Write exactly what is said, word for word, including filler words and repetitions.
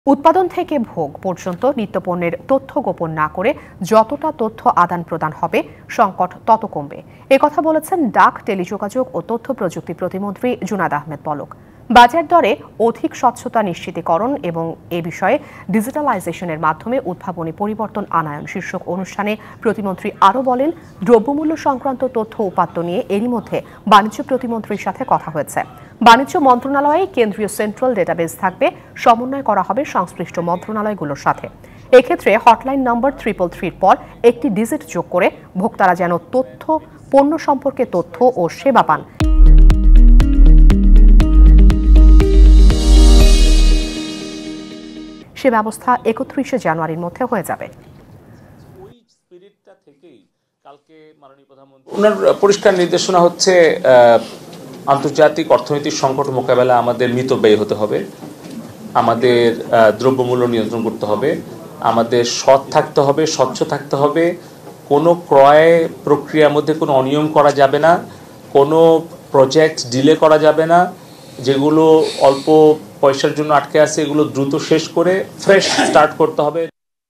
উৎপাদন থেকে ভোগ পর্যন্ত নিত্যপণ্যের তথ্য গোপন না করে যতটা তথ্য আদান প্রদান হবে সংকট তত কমবে। একথা বলেছেন ডাক, টেলিযোগাযোগ ও তথ্য প্রযুক্তি প্রতিমন্ত্রী জুনায়েদ আহমেদ পলক। বাজার দরে অধিক স্বচ্ছতা নিশ্চিতকরণ এবং এ বিষয়ে ডিজিটালাইজেশনের মাধ্যমে উদ্ভাবনী পরিবর্তন আনায়ন শীর্ষক অনুষ্ঠানে প্রতিমন্ত্রী আরও বলেন, দ্রব্যমূল্য সংক্রান্ত তথ্য উপাত্ত নিয়ে এরই মধ্যে বাণিজ্য প্রতিমন্ত্রীর সাথে কথা হয়েছে। বাণিজ্য মন্ত্রণালয়ে কেন্দ্রীয় সেন্ট্রাল ডেটাবেস থাকবে, সমন্বয় করা হবে সংশ্লিষ্ট মন্ত্রণালয়গুলোর সাথে। এক্ষেত্রে হটলাইন নম্বর ট্রিপল থ্রির পর একটি ডিজিট যোগ করে ভোক্তারা যেন তথ্য পণ্য সম্পর্কে তথ্য ও সেবা পান। সে ব্যবস্থা একত্রিশে জানুয়ারির মধ্যে হয়ে যাবে। ওনার পরিষ্কার নির্দেশনা হচ্ছে আন্তর্জাতিক অর্থনৈতিক সংকট মোকাবেলা আমাদের মিতব্যয়ী হতে হবে, আমাদের দ্রব্যমূল্য নিয়ন্ত্রণ করতে হবে, আমাদের সৎ থাকতে হবে, স্বচ্ছ থাকতে হবে, কোনো ক্রয় প্রক্রিয়ার মধ্যে কোনো অনিয়ম করা যাবে না, কোনো প্রজেক্ট ডিলে করা যাবে না, যেগুলো অল্প পয়সার জন্য আটকে আছে এগুলো দ্রুত শেষ করে ফ্রেশ স্টার্ট করতে হবে।